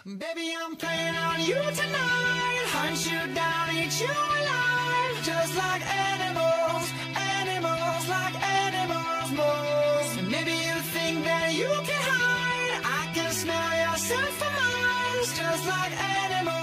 Baby, I'm playing on you tonight. Hunt you down, eat you alive. Just like animals, animals, like animals most. And maybe you think that you can hide. I can smell your scent for miles. Just like animals.